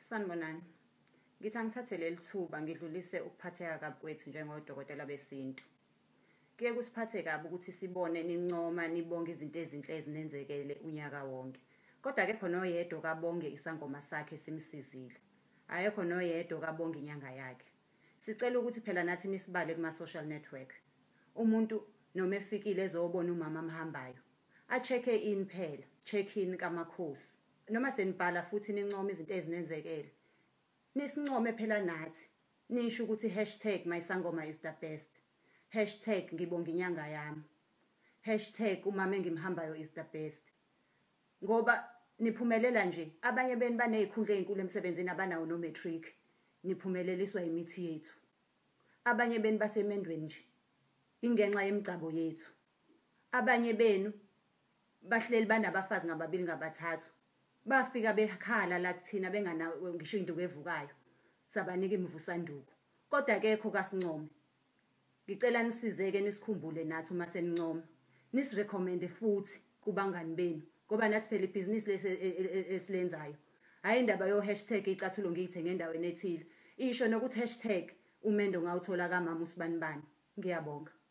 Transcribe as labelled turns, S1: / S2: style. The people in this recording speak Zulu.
S1: Sanibonani. Ngithi angithathe leli thuba ngidlulise ukuphatheka kabi kwethu njengodokotela besintu. Kuye kusiphathe kabi ukuthi sibone nincoma nibonge izinto ezinhle ezinenzekele unyaka wonke. Kodwa akekho noyedwa kabonge isangoma sakhe simsizile. Ayekho noyedwa kabonge inyanga yakhe. Sicela ukuthi phela nathi nisibale kuma-social network. Umuntu noma efikile ezobona umama amhambayo. A-check in phela, check in kamakhosi. Noma senibhala futhi nincoma izinto ezinenzekele. Nisincome phela nathi. Nisho ukuthi #mysangoma is the best. #ngibonga inyanga yami. #umama engimhambayo is the best. Ngoba niphumelela nje, abanye benu banezikhundla ezinkulu emsebenzini abanawo no matric. Niphumeleliswa imithi yethu. Abanye benu basemendweni nje. Ingenxa yemigcabo yethu. Abanye benu bahleli banabafazi ngababili ngabathathu. Bafika bekhala la kuthina benganawo ngisho induku evukayo. Sabanika imvusanduku. Kodwa akekho kasincome. Ngicela nisizeke nisikhumbule nathi uma senincoma. Nisirecommende futhi kubangani benu ngoba nathi phela ibhizinisi esilenzayo. Hayi indaba yo #icathulo ngiyithenge endaweni ethile. Isho nokuthi #umendo ngawuthola kaMama uSibanibani. Ngiyabonga.